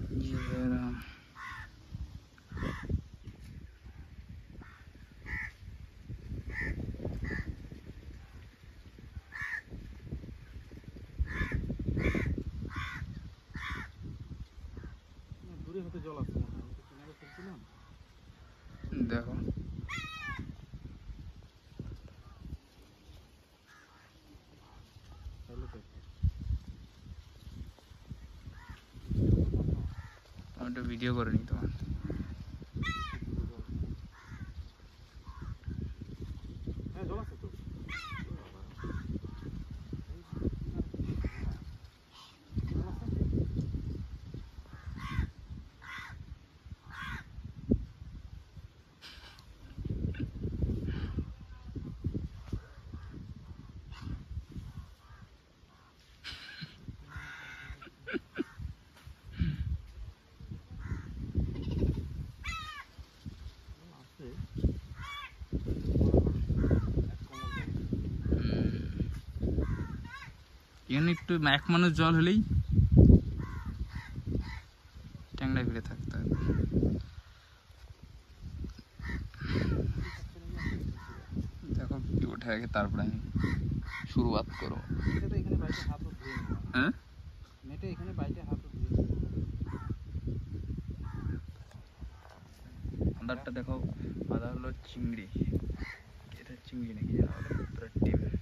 দেখো একটা ভিডিও করে নি তোমার এখানে একটু এক মানুষ জল হলেই ট্যাংরা ভিড়ে থাকতে হবে। দেখো কি ওঠে আগে তারপরে আমি শুরুয়াত করবো। হ্যাঁ আদারটা দেখো, আদা হলো চিংড়ি, এটা চিংড়ি নাকি জানো পুরো ডিম।